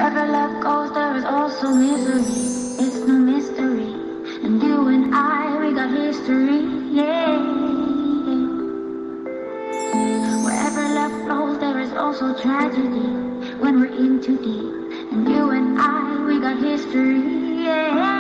Wherever love goes, there is also misery. It's no mystery. And you and I, we got history. Yeah. Wherever love flows, there is also tragedy. When we're in too deep. And you and I, we got history. Yeah.